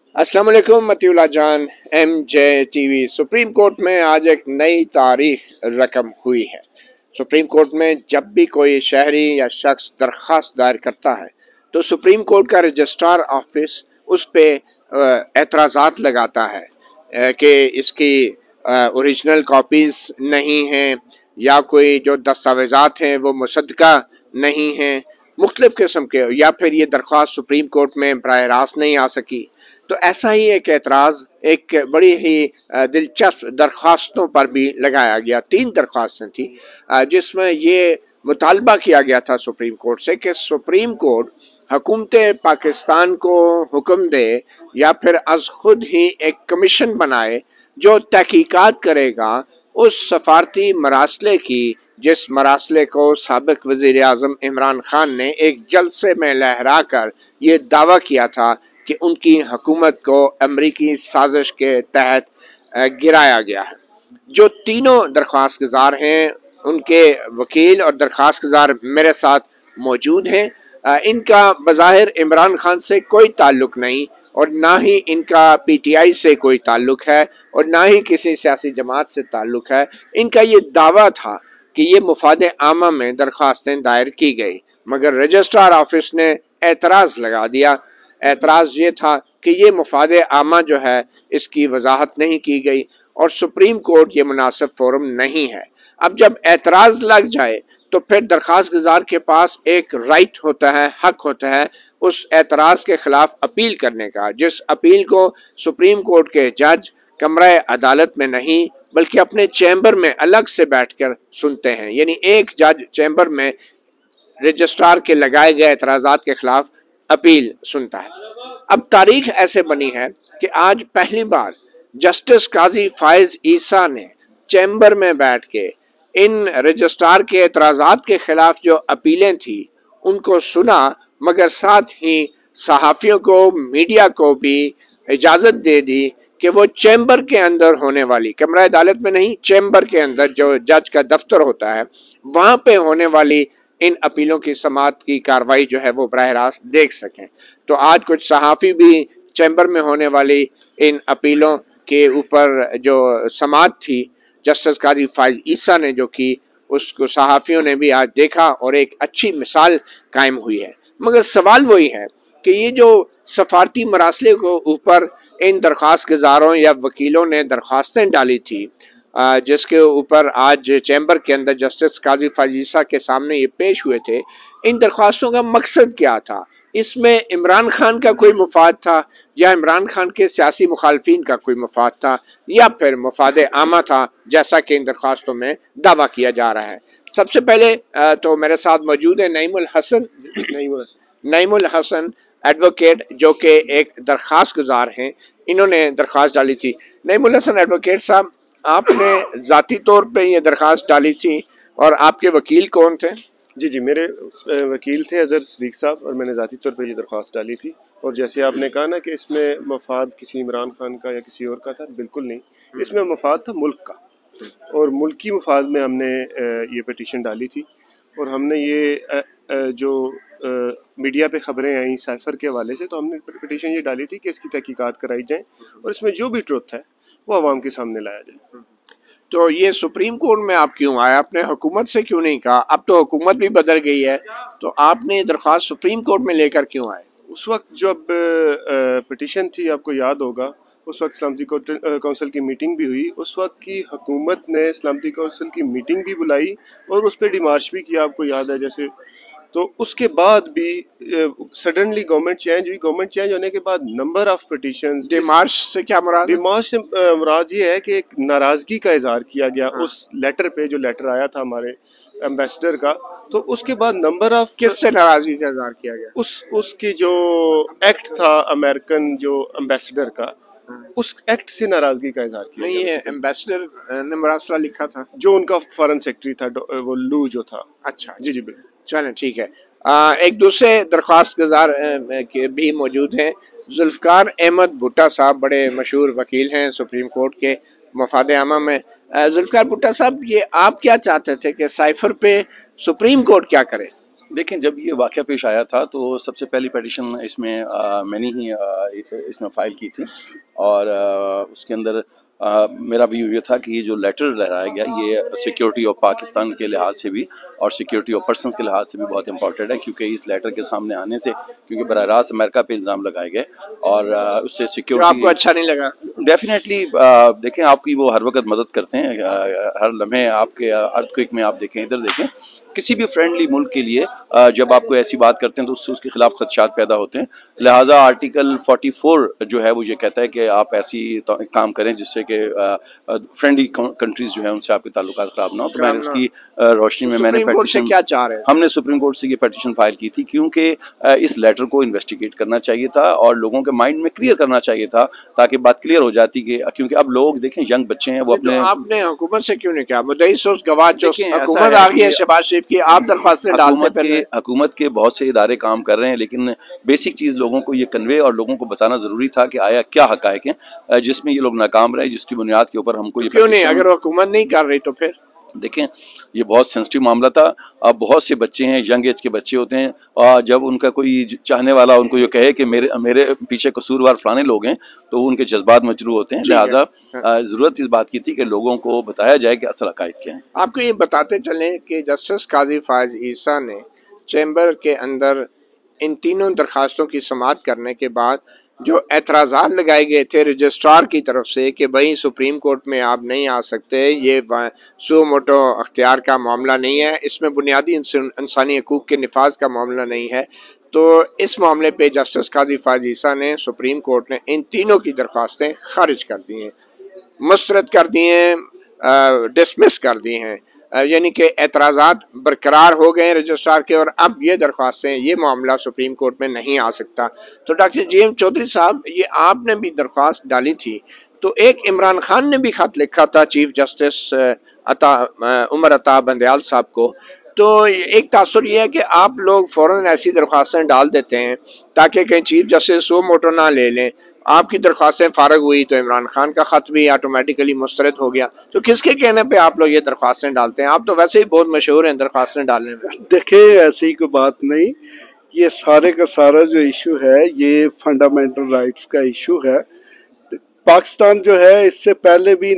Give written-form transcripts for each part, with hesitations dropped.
अस्सलाम वालेकुम मतीउल्लाह जान। MJ TV सुप्रीम कोर्ट में आज एक नई तारीख रकम हुई है। सुप्रीम कोर्ट में जब भी कोई शहरी या शख्स दरख्वास्त दायर करता है तो सुप्रीम कोर्ट का रजिस्ट्रार ऑफिस उस पर एतराज़ात लगाता है कि इसकी ओरिजिनल कॉपीज़ नहीं हैं या कोई जो दस्तावेज़ात हैं वो मुसद्दका नहीं हैं, मुख्तलिफ़ किस्म के, या फिर ये दरख्वास्त सुप्रीम कोर्ट में बराह रास्त नहीं आ सकी। तो ऐसा ही एक एतराज़ एक बड़ी ही दिलचस्प दरख्वास्तों पर भी लगाया गया। 3 दरख्वास्तें थी जिसमें ये मुतालबा किया गया था सुप्रीम कोर्ट से कि सुप्रीम कोर्ट हुकूमत पाकिस्तान को हुक्म दे या फिर अज खुद ही एक कमीशन बनाए जो तहकीकात करेगा उस सफारती मरासले की जिस मरासले को साबिक वज़ीर आज़म इमरान खान ने एक जलसे में लहरा कर ये दावा किया था कि उनकी हुकूमत को अमरीकी साजिश के तहत गिराया गया है। जो तीनों दरख्वास्त गुजार हैं उनके वकील और दरख्वास्त गुजार मेरे साथ मौजूद हैं। इनका बज़ाहिर इमरान खान से कोई ताल्लुक़ नहीं और ना ही इनका PTI से कोई ताल्लुक़ है और ना ही किसी सियासी जमात से ताल्लुक़ है। इनका ये दावा था कि ये मुफाद आमा में दरख्वास्तें दायर की गई, मगर रजिस्ट्रार ऑफिस ने एतराज़ लगा दिया। एतराज़ ये था कि ये मुफाद आमा जो है इसकी वजाहत नहीं की गई और सुप्रीम कोर्ट ये मुनासिब फोरम नहीं है। अब जब एतराज़ लग जाए तो फिर दरख्वास्त गुजार के पास एक राइट होता है, हक होता है उस एतराज़ के ख़िलाफ़ अपील करने का, जिस अपील को सुप्रीम कोर्ट के जज कमरा अदालत में नहीं बल्कि अपने चैम्बर में अलग से बैठकर सुनते हैं। यानी एक जज चैम्बर में रजिस्ट्रार के लगाए गए एतराज़ात के ख़िलाफ़ अपील सुनता है। अब तारीख ऐसे बनी है कि आज पहली बार जस्टिस काजी फायज ईसा ने चैम्बर में बैठ के इन रजिस्ट्रार के एतराज़ात के ख़िलाफ़ जो अपीलें थी उनको सुना, मगर साथ ही सहाफ़ियों को, मीडिया को भी इजाज़त दे दी कि वो चैम्बर के अंदर होने वाली, कमरा अदालत में नहीं, चैम्बर के अंदर जो जज का दफ्तर होता है वहाँ पे होने वाली इन अपीलों की समाअत की कार्रवाई जो है वो बराह रास्त देख सकें। तो आज कुछ सहाफ़ी भी चैम्बर में होने वाली इन अपीलों के ऊपर जो समाअत थी जस्टिस काजी फायज ईसा ने जो की, उसको सहाफ़ियों ने भी आज देखा और एक अच्छी मिसाल कायम हुई है। मगर सवाल वही है कि ये जो सफारती मरासले को ऊपर इन दरख्वास्त गुजारों या वकीलों ने दरख्वास्तें डाली थी जिसके ऊपर आज चैम्बर के अंदर जस्टिस काजी फायज ईसा के सामने ये पेश हुए थे, इन दरख्वास्तों का मकसद क्या था? इसमें इमरान खान का कोई मुफाद था या इमरान खान के सियासी मुखालफिन का कोई मुफाद था या फिर मुफाद आमा था, जैसा कि इन दरख्वास्तों में दावा किया जा रहा है। सबसे पहले तो मेरे साथ मौजूद है नईमुल हसन एडवोकेट, जो कि एक दरख्वास्त गुजार हैं। इन्होंने दरख्वास्त डाली थी। नईमुल हसन एडवोकेट साहब, आपने ज़ाती तौर पे ये दरख्वास्त डाली थी और आपके वकील कौन थे? जी, मेरे वकील थे अज़हर सदीक साहब और मैंने ज़ाती तौर पर ये दरख्वास्त डाली थी। और जैसे आपने कहा ना कि इसमें मफाद किसी इमरान खान का या किसी और का था, बिल्कुल नहीं। इसमें मफाद था मुल्क का, और मुल्की मफाद में हमने ये पटिशन डाली थी। और हमने ये जो मीडिया पे ख़बरें आई साइफ़र के हवाले से, तो हमने पटिशन ये डाली थी कि इसकी तहकीकात कराई जाए और इसमें जो भी ट्रुथ है वो आवाम के सामने लाया जाए। तो ये सुप्रीम कोर्ट में आप क्यों आए? आपने हुकूमत से क्यों नहीं कहा? अब तो हुकूमत भी बदल गई है, तो आपने दरख्वास्त सुप्रीम कोर्ट में लेकर क्यों आए? उस वक्त जब पटिशन थी, आपको याद होगा, उस वक्त सलामती कौंसिल की मीटिंग भी हुई। उस वक्त की हुकूमत ने सलामती कौंसिल की मीटिंग भी बुलाई और उस पर डिमार्च भी किया, आपको याद है जैसे। तो उसके बाद भी सडनली गवर्नमेंट चेंज हुई। गवर्नमेंट चेंज होने के बाद नंबर ऑफ पटिशंस। डिमार्च से क्या मुराद? डिमार्च से मुराद ये है कि एक नाराज़गी का इजहार किया गया उस लेटर पे, जो लेटर आया था हमारे एम्बेसडर का। तो उसके बाद नंबर ऑफ, किससे नाराज़गी का इजहार किया गया? उसकी जो एक्ट था अमेरिकन जो एम्बेसडर का, उस एक्ट से नाराज़गी का इजहार किया। नहीं, ये एम्बेसडर ने मरासला लिखा था, जो उनका फॉरेन सेक्रेटरी था, वो लू जो था। अच्छा जी बिल्कुल। चलें, ठीक है। एक दूसरे दरख्वास्त गुजार भी मौजूद हैं। जुल्फ़कार अहमद भुट्टा साहब बड़े मशहूर वकील हैं सुप्रीम कोर्ट के मफाद आमा में। जुल्फ़कार भुट्टा साहब, ये आप क्या चाहते थे कि साइफ़र पे सुप्रीम कोर्ट क्या करे? دیکھیں جب یہ واقعہ پیش آیا تھا تو سب سے پہلی پیٹیشن اس میں میں نے ہی اس میں فائل کی تھی، اور اس کے اندر میرا ویو یہ تھا کہ یہ جو لیٹر لہرایا گیا یہ سیکیورٹی آف پاکستان کے لحاظ سے بھی اور سیکیورٹی آف پرسنس کے لحاظ سے بھی بہت امپورٹنٹ ہے، کیونکہ اس لیٹر کے سامنے آنے سے کیونکہ براہ راست امریکہ پہ الزام لگائے گئے اور اس سے سیکیورٹی آپ کو اچھا نہیں لگا؟ ڈیفینیٹلی دیکھیں آپ کی وہ ہر وقت مدد کرتے ہیں، ہر لمحے آپ کے ارتھ کوئک میں آپ دیکھیں، ادھر دیکھیں، کسی بھی فرینڈلی ملک کے لیے جب آپ کو ایسی بات کرتے ہیں تو اس سے اس کے خلاف خدشات پیدا ہوتے ہیں، لہٰذا آرٹیکل 44 جو ہے وہ یہ کہتا ہے کہ آپ ایسی کام کریں جس سے کہ فرینڈلی کنٹریز جو ہیں ان سے آپ کے تعلقات خراب نہ ہو۔ تو میں نے اس کی روشنی میں نے پیٹیشن، کیا چاہ رہے ہیں؟ ہم نے سپریم کورٹ سے یہ پیٹیشن فائل کی تھی کیونکہ اس لیٹر کو انویسٹیگیٹ کرنا چاہیے تھا اور لوگوں کے مائنڈ میں کلیئر کرنا چاہیے تھا تاکہ بات کلیئر ہو جاتی کہ کیونکہ اب لوگ دیکھیں ینگ بچے ہیں وہ اپنے، آپ نے حکومت سے کیوں نہیں کیا؟ مدعی سوز گواہ جو حکومت آ گئی ہے شہباز شریف کی، آپ درخواستیں ڈالتے پہلے؟ حکومت کے بہت سے ادارے کام کر رہے ہیں لیکن بیسک چیز لوگوں کو یہ کنوے اور لوگوں کو بتانا ضروری تھا کہ آیا کیا حقائق ہیں جس میں یہ لوگ ناکام رہے، جس کی بنیاد کے اوپر ہم کو یہ کیوں نہیں؟ اگر حکومت نہیں کر رہی تو پھر دیکھیں یہ بہت سینسٹیو معاملہ تھا۔ اب بہت سے بچے ہیں، ینگ ایج کے بچے ہوتے ہیں، اور جب ان کا کوئی چاہنے والا ان کو یہ کہے کہ میرے پیچھے قصوروار فلانے لوگ ہیں تو ان کے جذبات مجروح ہوتے ہیں، لہٰذا ضرورت اس بات کی تھی کہ لوگوں کو بتایا جائے کہ اصل عقائد کیا ہیں۔ آپ کو یہ بتاتے چلیں کہ جسٹس قاضی فائز عیسیٰ نے چیمبر کے اندر ان تینوں درخواستوں کی سماعت کرنے کے بعد جو اعتراضات لگائے گئے تھے رجسٹرار کی طرف سے کہ بھائی سپریم کورٹ میں آپ نہیں آ سکتے، یہ سو موٹو اختیار کا معاملہ نہیں ہے، اس میں بنیادی انسانی حقوق کے نفاذ کا معاملہ نہیں ہے، تو اس معاملے پہ جسٹس قاضی فائز عیسیٰ نے سپریم کورٹ نے ان تینوں کی درخواستیں خارج کر دی ہیں، مسترد کر دی ہیں، ڈسمس کر دی ہیں، یعنی کہ اعتراضات برقرار ہو گئے ہیں رجسٹرار کے، اور اب یہ درخواستیں، یہ معاملہ سپریم کورٹ میں نہیں آ سکتا۔ تو ڈاکٹر جی ایم چودھری صاحب، یہ آپ نے بھی درخواست ڈالی تھی، تو ایک عمران خان نے بھی خط لکھا تھا چیف جسٹس عمر عطا بندیال صاحب کو، تو ایک تاثر یہ ہے کہ آپ لوگ فوراً ایسی درخواستیں ڈال دیتے ہیں تاکہ کہیں چیف جسٹس سو موٹو نہ لے لیں، آپ کی درخواستیں فارغ ہوئی تو عمران خان کا خط بھی آٹومیٹیکلی مسترد ہو گیا، تو کس کے کہنے پہ آپ لوگ یہ درخواستیں ڈالتے ہیں؟ آپ تو ویسے ہی بہت مشہور ہیں درخواستیں ڈالنے میں۔ دیکھیں ایسی کوئی بات نہیں، یہ سارے کا سارا جو ایشو ہے یہ فنڈامنٹل رائٹس کا ایشو ہے۔ پاکستان جو ہے اس سے پہلے بھی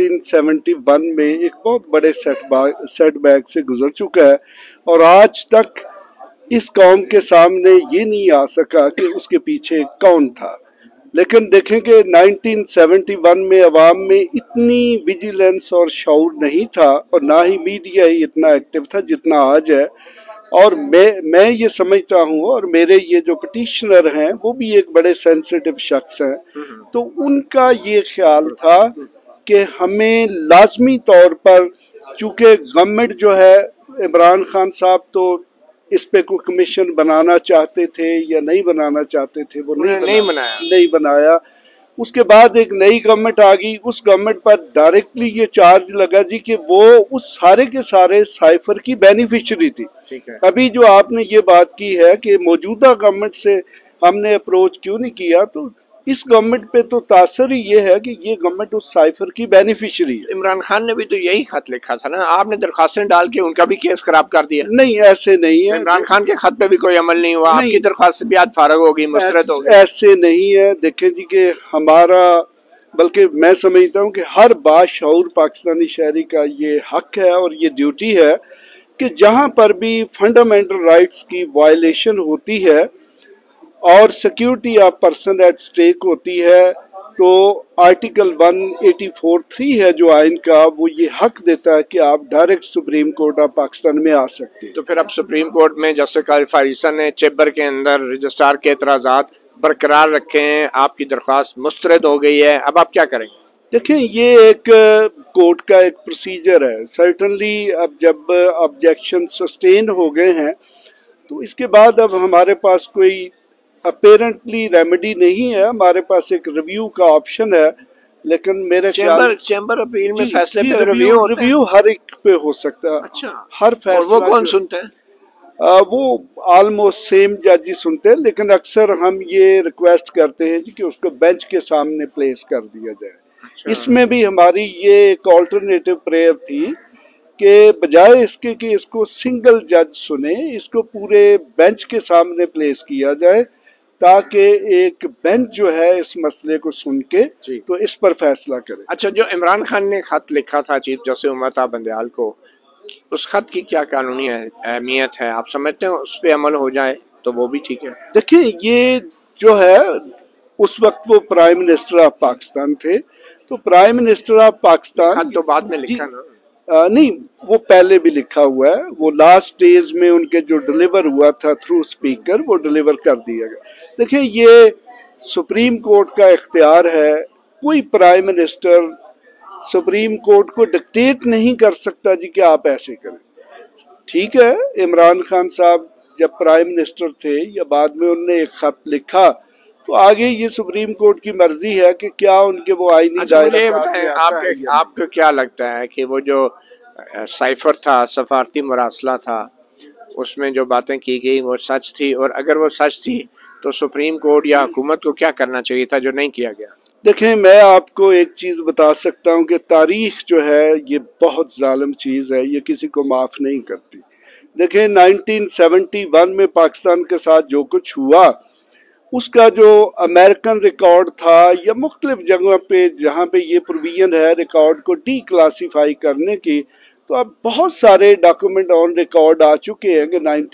1971 میں ایک بہت بڑے سیٹ بیک سے گزر چکا ہے، اور آج تک اس قوم کے سامنے یہ نہیں آ سکا کہ اس کے پیچھے کون تھا۔ لیکن دیکھیں کہ 1971 میں عوام میں اتنی ویجیلنس اور شعور نہیں تھا، اور نہ ہی میڈیا ہی اتنا ایکٹیو تھا جتنا آج ہے، اور میں یہ سمجھتا ہوں، اور میرے یہ جو پٹیشنر ہیں وہ بھی ایک بڑے سینسیٹیو شخص ہیں، تو ان کا یہ خیال تھا کہ ہمیں لازمی طور پر، چونکہ گورنمنٹ جو ہے، عمران خان صاحب تو اس پہ کوئی کمیشن بنانا چاہتے تھے یا نہیں بنانا چاہتے تھے، وہ نہیں بنایا۔ اس کے بعد ایک نئی گورنمنٹ آ گئی، اس گورنمنٹ پر ڈائریکٹلی یہ چارج لگا جی کہ وہ اس سارے کے سارے سائفر کی بینیفیشری تھی۔ ابھی جو آپ نے یہ بات کی ہے کہ موجودہ گورنمنٹ سے ہم نے اپروچ کیوں نہیں کیا، تو اس گورنمنٹ پہ تو تاثر ہی یہ ہے کہ یہ گورنمنٹ اس سائفر کی بینیفیشری ہے۔ عمران خان نے بھی تو یہی خط لکھا تھا نا، آپ نے درخواستیں ڈال کے ان کا بھی کیس خراب کر دیا۔ نہیں ایسے نہیں ہے، عمران خان کے خط پہ بھی کوئی عمل نہیں ہوا، آپ کی درخواست بھی آج فارغ ہوگی، مسترد ہوگی۔ ایسے نہیں ہے، دیکھیں جی کہ ہمارا، بلکہ میں سمجھتا ہوں کہ ہر باشعور پاکستانی شہری کا یہ حق ہے اور یہ ڈیوٹی ہے کہ جہاں پر بھی فنڈامنٹل رائٹس کی وائلیشن ہوتی ہے اور security of person at stake ہوتی ہے، تو آرٹیکل 184(3) ہے جو آئین کا، وہ یہ حق دیتا ہے کہ آپ direct supreme court of Pakistan میں آ سکتے ہیں۔ تو پھر اب سپریم کورٹ میں جسٹس قاضی فائز عیسیٰ نے چیمبر کے اندر رجسٹرار کے اعتراضات برقرار رکھے ہیں، آپ کی درخواست مسترد ہو گئی ہے، اب آپ کیا کریں گے؟ دیکھیں یہ ایک کورٹ کا ایک پروسیجر ہے، سرٹنلی اب جب آبجیکشن سسٹین ہو گئے ہیں تو اس کے بعد اب ہمارے پاس کوئی اپیرنٹلی ریمیڈی نہیں ہے، ہمارے پاس ایک ریویو کا آپشن ہے، لیکن میرے خیال چیمبر اپیل میں فیصلے پہ ریویو ہر ایک پہ ہو سکتا ہے۔ اچھا، ہر فیصلہ وہ کون سنتے ہیں؟ وہ آلموسٹ سیم جج ہی سنتے ہیں، لیکن اکثر ہم یہ ریکویسٹ کرتے ہیں جی کہ اس کو بینچ کے سامنے پلیس کر دیا جائے۔ اس میں بھی ہماری یہ ایک آلٹرنیٹو پریئر تھی کہ بجائے اس کے کہ اس کو سنگل جج سنے، اس کو پورے بینچ کے سامنے پلیس کیا جائے تاکہ ایک بینچ جو ہے اس مسئلے کو سن کے تو اس پر فیصلہ کرے۔ اچھا، جو عمران خان نے خط لکھا تھا چیف جسٹس امتا بندیال کو، اس خط کی کیا قانونی اہمیت ہے؟ آپ سمجھتے ہیں اس پہ عمل ہو جائے تو وہ بھی ٹھیک ہے؟ دیکھیں، یہ جو ہے اس وقت وہ پرائم منسٹر آف پاکستان تھے، تو پرائم منسٹر آف پاکستان خط تو بعد میں لکھا نا؟ نہیں، وہ پہلے بھی لکھا ہوا ہے، وہ لاسٹ ڈیز میں ان کے جو ڈلیور ہوا تھا تھرو اسپیکر، وہ ڈلیور کر دیا گیا۔ دیکھیں، یہ سپریم کورٹ کا اختیار ہے، کوئی پرائم منسٹر سپریم کورٹ کو ڈکٹیٹ نہیں کر سکتا جی کہ آپ ایسے کریں۔ ٹھیک ہے، عمران خان صاحب جب پرائم منسٹر تھے یا بعد میں انہوں نے ایک خط لکھا تو آگے یہ سپریم کورٹ کی مرضی ہے کہ کیا ان کے وہ آئینی دائرہ آپ کو کیا لگتا ہے کہ وہ جو سائفر تھا، سفارتی مراسلہ تھا، اس میں جو باتیں کی گئی وہ سچ تھی؟ اور اگر وہ سچ تھی تو سپریم کورٹ یا حکومت کو کیا کرنا چاہیے تھا جو نہیں کیا گیا؟ دیکھیں، میں آپ کو ایک چیز بتا سکتا ہوں کہ تاریخ جو ہے یہ بہت ظالم چیز ہے، یہ کسی کو معاف نہیں کرتی۔ دیکھیں، 1971 میں پاکستان کے ساتھ جو کچھ ہوا، اس کا جو امریکن ریکارڈ تھا یا مختلف جگہوں پہ جہاں پہ یہ پروویژن ہے ریکارڈ کو ڈی کلاسیفائی کرنے کی، تو اب بہت سارے ڈاکومنٹ آن ریکارڈ آ چکے ہیں کہ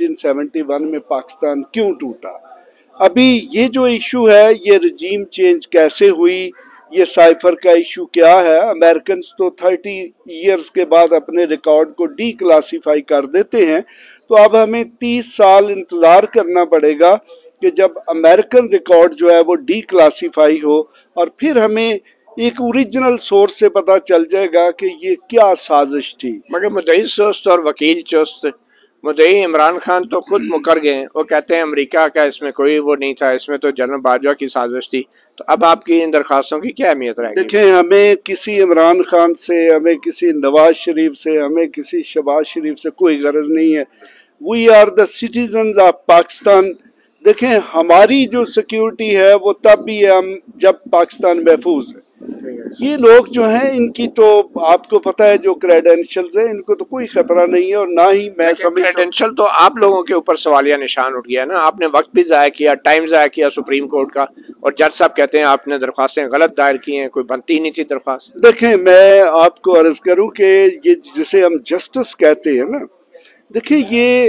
1971 میں پاکستان کیوں ٹوٹا۔ ابھی یہ جو ایشو ہے، یہ رجیم چینج کیسے ہوئی، یہ سائفر کا ایشو کیا ہے، امریکنز تو 30 ایئرز کے بعد اپنے ریکارڈ کو ڈی کلاسیفائی کر دیتے ہیں، تو اب ہمیں 30 سال انتظار کرنا پڑے گا کہ جب امریکن ریکارڈ جو ہے وہ ڈی کلاسیفائی ہو، اور پھر ہمیں ایک اوریجنل سورس سے پتہ چل جائے گا کہ یہ کیا سازش تھی۔ مگر مدعی سست اور وکیل چست، مدعی عمران خان تو خود مکر گئے، وہ کہتے ہیں امریکہ کا اس میں کوئی وہ نہیں تھا، اس میں تو جنرل باجوہ کی سازش تھی۔ تو اب آپ کی ان درخواستوں کی کیا اہمیت رہے گی؟ دیکھیں، ہمیں کسی عمران خان سے، ہمیں کسی نواز شریف سے، ہمیں کسی شہباز شریف سے کوئی غرض نہیں ہے۔ We are the citizens of Pakistan. دیکھیں، ہماری جو سیکیورٹی ہے وہ تب بھی ہے جب پاکستان محفوظ ہے۔ یہ لوگ جو ہیں، ان کی تو آپ کو پتہ ہے جو کریڈینشلز ہیں، ان کو تو کوئی خطرہ نہیں ہے، اور نہ ہی میں سمجھتا ہوں۔ کریڈینشل تو آپ لوگوں کے اوپر سوالیہ نشان اٹھ گیا نا، آپ نے وقت بھی ضائع کیا، ٹائم ضائع کیا سپریم کورٹ کا، اور جج صاحب کہتے ہیں آپ نے درخواستیں غلط دائر کی ہیں، کوئی بنتی نہیں تھی درخواست۔ دیکھیں، میں آپ کو عرض کروں کہ یہ جسے ہم جسٹس کہتے ہیں نا، دیکھیں، یہ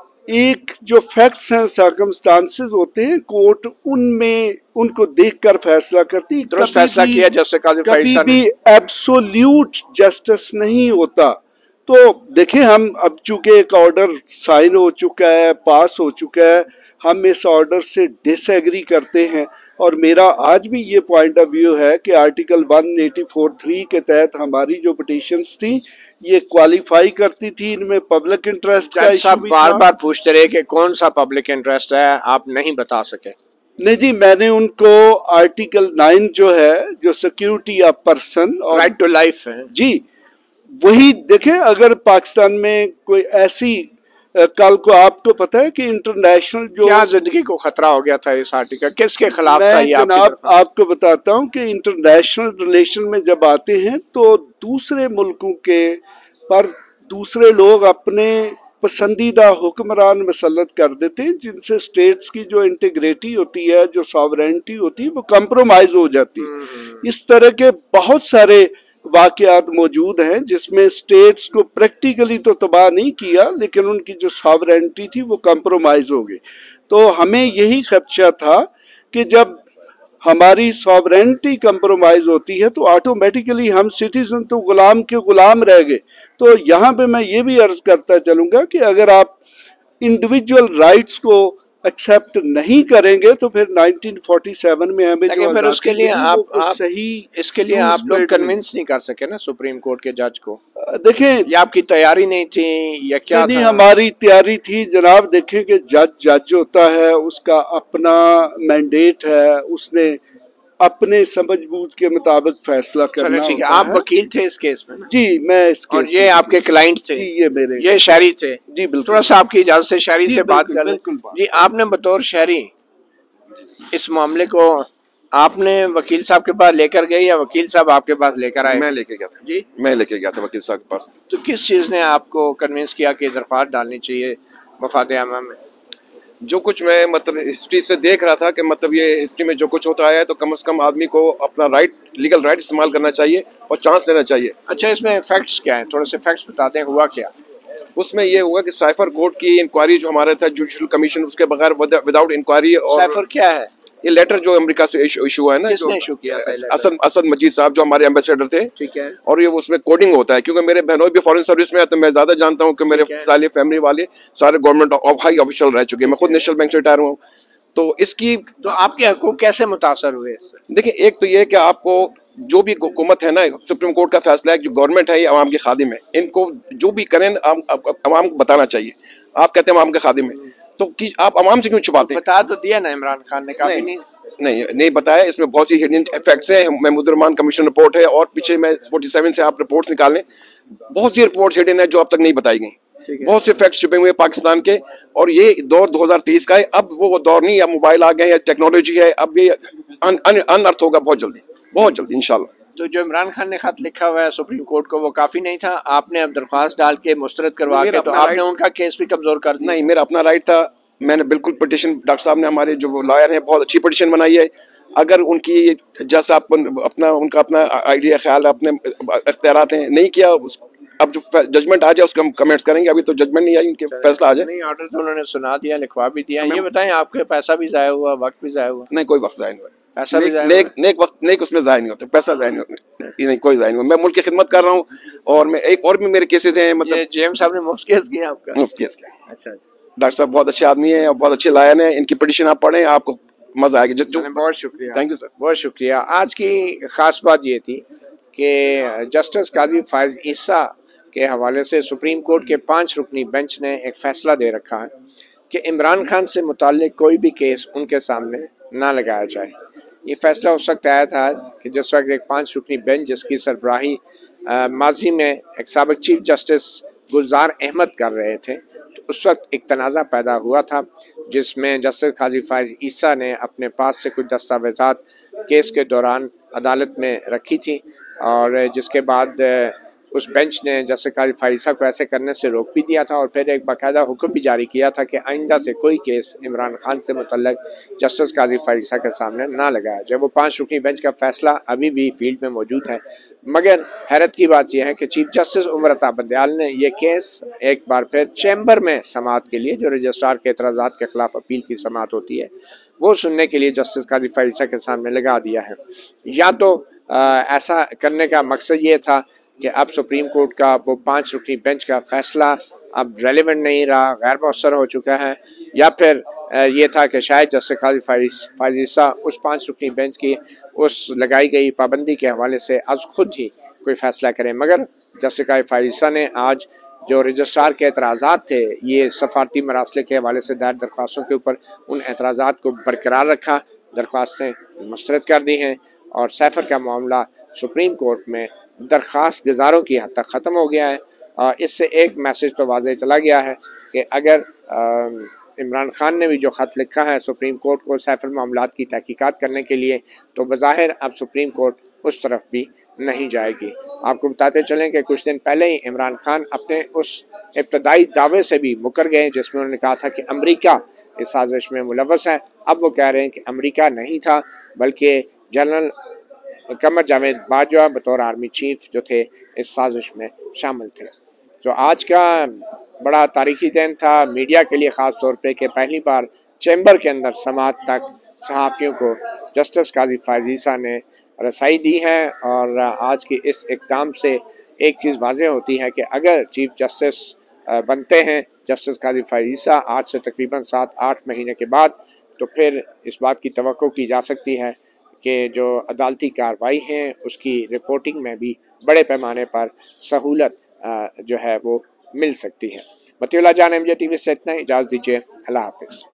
ایک جو فیکٹس ہیں، سرکمسٹانسز ہوتے ہیں، کورٹ ان میں ان کو دیکھ کر فیصلہ کرتی۔ درست فیصلہ کیا جیسے قاضی فائد کبھی صاحب بھی ایبسولیوٹ جسٹس نہیں ہوتا۔ تو دیکھیں، ہم اب چونکہ ایک آرڈر سائن ہو چکا ہے، پاس ہو چکا ہے، ہم اس آرڈر سے ڈس ایگری کرتے ہیں، اور میرا آج بھی یہ پوائنٹ آف ویو ہے کہ آرٹیکل 184(3) کے تحت ہماری جو پٹیشنز تھیں یہ کوالیفائی کرتی تھی، ان میں پبلک انٹرسٹ کا ایشو بھی تھا۔ بار بار پوچھتے رہے کہ کون سا پبلک انٹرسٹ ہے، آپ نہیں بتا سکے۔ نہیں جی، میں نے ان کو آرٹیکل 9 جو ہے، جو سیکیورٹی آف پرسن اور رائٹ ٹو لائف ہے جی، وہی دیکھیں، اگر پاکستان میں کوئی ایسی کل کو آپ کو پتہ ہے کہ انٹرنیشنل جو کیا زندگی کو خطرہ ہو گیا تھا اس آرٹیکل، کس کے خلاف تھا یہ؟ جناب آپ کو بتاتا ہوں کہ انٹرنیشنل ریلیشن میں جب آتے ہیں تو دوسرے ملکوں کے پر دوسرے لوگ اپنے پسندیدہ حکمران مسلط کر دیتے ہیں، جن سے سٹیٹس کی جو انٹیگریٹی ہوتی ہے، جو ساورینٹی ہوتی ہے، وہ کمپرومائز ہو جاتی ہے۔ اس طرح کے بہت سارے واقعات موجود ہیں جس میں سٹیٹس کو پریکٹیکلی تو تباہ نہیں کیا، لیکن ان کی جو ساورینٹی تھی وہ کمپرومائز ہو گئی۔ تو ہمیں یہی خدشہ تھا کہ جب ہماری ساورینٹی کمپرومائز ہوتی ہے تو آٹومیٹیکلی ہم سٹیزن تو غلام کے غلام رہ گئے۔ تو یہاں پہ میں یہ بھی عرض کرتا چلوں گا کہ اگر آپ انڈیویجول رائٹس کو ایکسیپٹ نہیں کریں گے تو پھر 1947 میں ہمیں جو پھر اس کے لیے صحیح اس کے لیے آپ لوگ کنونس نہیں کر سکے نا سپریم کورٹ کے جج کو؟ دیکھیں، یا آپ کی تیاری نہیں تھی یا کیا نہیں، تھا؟ ہماری تیاری تھی جناب۔ دیکھیں کہ جج ہوتا ہے، اس کا اپنا مینڈیٹ ہے، اس نے اپنے سمجھ بوجھ کے مطابق فیصلہ کرنا ٹھیک ہے۔ ہوتا آپ ہے۔ وکیل تھے اس کیس میں نا؟ جی، میں اس اور کیس یہ آپ کے کلائنٹ تھے؟ جی، یہ میرے، یہ شہری تھے؟ جی بالکل۔ تھوڑا سا آپ کی اجازت سے شہری جی سے بات بالکل، کر لیں۔ بالکل بات۔ جی، آپ نے بطور شہری اس معاملے کو آپ نے وکیل صاحب کے پاس لے کر گئے یا وکیل صاحب آپ کے پاس لے کر آئے؟ میں لے کے گیا تھا جی، میں لے کے گیا تھا وکیل صاحب کے پاس. تو کس چیز نے آپ کو کنوینس کیا کہ درخواست ڈالنی چاہیے مفاد عامہ میں؟ جو کچھ میں مطلب ہسٹری سے دیکھ رہا تھا کہ مطلب یہ ہسٹری میں جو کچھ ہوتا ہے تو کم از کم آدمی کو اپنا رائٹ لیگل رائٹ استعمال کرنا چاہیے اور چانس لینا چاہیے. اچھا، اس میں فیکٹس کیا ہیں؟ تھوڑے سے فیکٹس بتا دیں، ہوا کیا؟ اس میں یہ ہوا کہ سائفر کورٹ کی انکوائری جو ہمارا تھا جوڈیشل کمیشن، اس کے بغیر وداؤٹ انکوائری، اور سائفر کیا ہے؟ یہ لیٹر جو امریکہ سے ایشو ہے نا، کس جو نے ایشو کیا تھا یہ لیٹر؟ اسد مجید صاحب جو ہمارے ایمبیسیڈر تھے، ٹھیک ہے، اور یہ اس میں کوڈنگ ہوتا ہے کیونکہ میرے بہنوں بھی فارن سروس میں ہے تو میں زیادہ جانتا ہوں کہ میرے ٹھیک ہے۔ سارے فیملی والے سارے گورنمنٹ ہائی آفیشل رہ چکے ہیں. میں خود نیشنل بینک سے ریٹائر ہوں. تو اس کی تو آپ کے حقوق کیسے متاثر ہوئے اس سے؟ دیکھیں، ایک تو یہ کہ آپ کو جو بھی حکومت ہے نا، سپریم کورٹ کا فیصلہ ہے، جو گورنمنٹ ہے یہ عوام کے خادم ہے، ان کو جو بھی کریں عوام کو بتانا چاہیے. آپ کہتے ہیں عوام کے خادم ہیں تو آپ عوام سے کیوں چھپاتے ہیں؟ بتا تو دیا نا عمران خان نے، کافی نہیں بتایا. اس میں بہت سی ہڈن ایفیکٹس ہیں. محمود الرحمان کمیشن رپورٹ ہے، اور پیچھے میں 47 سے آپ رپورٹس نکالیں، بہت سی رپورٹس ہڈن ہیں جو اب تک نہیں بتائی گئیں. بہت سے فیکٹس چھپے ہوئے پاکستان کے، اور یہ دور 2023 کا ہے. اب وہ دور نہیں، اب موبائل آ گئے ہیں، ٹیکنالوجی ہے، اب یہ انرتھ ہوگا بہت جلدی انشاءاللہ. تو جو عمران خان نے خط لکھا ہوا ہے سپریم کورٹ کو، وہ کافی نہیں تھا؟ آپ نے اب درخواست ڈال کے مسترد کروا کے تو آپ نے ان کا کیس بھی کمزور کر دیا؟ نہیں، میرا اپنا رائٹ تھا. میں نے بالکل پٹیشن، ڈاکٹر صاحب نے ہمارے جو لائر ہیں بہت اچھی پٹیشن بنائی ہے. اگر ان کی جیسا ان کا اپنا آئیڈیا خیال ہے، اپنے اختیارات ہیں، نہیں کیا، اب جو ججمنٹ آ جائے اس کو ہم کمنٹس کریں گے. ابھی تو ججمنٹ نہیں آئی، ان کے فیصلہ آ جائے. نہیں، آرڈر تو انہوں نے سنا دیا، لکھوا بھی دیا. یہ بتائیں، آپ کے پیسہ بھی ضائع ہوا، وقت بھی ضائع ہوا؟ نہیں، کوئی وقت ضائع نہیں ہوا. پیسہ بھی ضائع ہوا؟ نیک وقت نیک اس میں ضائع نہیں ہوتا، پیسہ ضائع نہیں ہوتا. نہیں، کوئی ضائع نہیں ہوا. میں ملک کی خدمت کر رہا ہوں، اور میں ایک اور بھی میرے کیسز ہیں. مطلب یہ جی ایم صاحب نے مفت کیس کیا آپ کا؟ مفت کیس کیا. اچھا، ڈاکٹر صاحب بہت اچھے آدمی ہیں اور بہت اچھے لائر ہیں. ان کی پٹیشن آپ پڑھیں، آپ کو مزہ آئے گا. بہت شکریہ. Thank you sir. بہت شکریہ. آج کی خاص بات یہ تھی کہ جسٹس قاضی فائز عیسیٰ کے حوالے سے سپریم کورٹ کے 5 رکنی بینچ نے ایک فیصلہ دے رکھا ہے کہ عمران خان سے متعلق کوئی بھی کیس ان کے سامنے نہ لگایا جائے. یہ فیصلہ اس وقت آیا تھا کہ جس وقت ایک 5 رکنی بینچ جس کی سربراہی ماضی میں ایک سابق چیف جسٹس گلزار احمد کر رہے تھے، تو اس وقت ایک تنازع پیدا ہوا تھا جس میں جسٹس قاضی فائز عیسیٰ نے اپنے پاس سے کچھ دستاویزات کیس کے دوران عدالت میں رکھی تھی، اور جس کے بعد اس بینچ نے جسٹس قاضی فائز عیسیٰ کو ایسے کرنے سے روک بھی دیا تھا، اور پھر ایک باقاعدہ حکم بھی جاری کیا تھا کہ آئندہ سے کوئی کیس عمران خان سے متعلق جسٹس قاضی فائز عیسیٰ کے سامنے نہ لگایا جائے. وہ 5 رکنی بینچ کا فیصلہ ابھی بھی فیلڈ میں موجود ہے، مگر حیرت کی بات یہ ہے کہ چیف جسٹس عمر عطا بندیال نے یہ کیس ایک بار پھر چیمبر میں سماعت کے لیے، جو رجسٹرار کے اعتراضات کے خلاف اپیل کی سماعت ہوتی ہے، وہ سننے کے لیے جسٹس قاضی فائز عیسیٰ کے سامنے لگا دیا ہے. یا تو ایسا کرنے کا مقصد یہ تھا کہ اب سپریم کورٹ کا وہ 5 رکنی بینچ کا فیصلہ اب ریلیونٹ نہیں رہا، غیر مؤثر ہو چکا ہے، یا پھر یہ تھا کہ شاید جسٹس قاضی فائز عیسیٰ اس 5 رکنی بینچ کی اس لگائی گئی پابندی کے حوالے سے از خود ہی کوئی فیصلہ کریں. مگر جسٹس قاضی فائز عیسیٰ نے آج جو رجسٹرار کے اعتراضات تھے یہ سفارتی مراسلے کے حوالے سے دائر درخواستوں کے اوپر، ان اعتراضات کو برقرار رکھا، درخواستیں مسترد کر دی ہیں، اور سیفر کا معاملہ سپریم کورٹ میں درخواست گزاروں کی حد تک ختم ہو گیا ہے. اس سے ایک میسج تو واضح چلا گیا ہے کہ اگر عمران خان نے بھی جو خط لکھا ہے سپریم کورٹ کو سیفر معاملات کی تحقیقات کرنے کے لیے، تو بظاہر اب سپریم کورٹ اس طرف بھی نہیں جائے گی. آپ کو بتاتے چلیں کہ کچھ دن پہلے ہی عمران خان اپنے اس ابتدائی دعوے سے بھی مکر گئے جس میں انہوں نے کہا تھا کہ امریکہ اس سازش میں ملوث ہے. اب وہ کہہ رہے ہیں کہ امریکہ نہیں تھا، بلکہ جنرل قمر جاوید باجوہ بطور آرمی چیف جو تھے اس سازش میں شامل تھے. تو آج کا بڑا تاریخی دن تھا میڈیا کے لیے، خاص طور پہ کہ پہلی بار چیمبر کے اندر سماعت تک صحافیوں کو جسٹس قاضی فائز عیسیٰ نے رسائی دی ہے. اور آج کے اس اقدام سے ایک چیز واضح ہوتی ہے کہ اگر چیف جسٹس بنتے ہیں جسٹس قاضی فائز عیسیٰ آج سے تقریباً 7-8 مہینے کے بعد، تو پھر اس بات کی توقع کی جا سکتی ہے کہ جو عدالتی کارروائی ہیں اس کی رپورٹنگ میں بھی بڑے پیمانے پر سہولت جو ہے وہ مل سکتی ہے. مطیع اللہ جان، MJ TV سے اتنا، اجازت دیجیے. اللہ حافظ.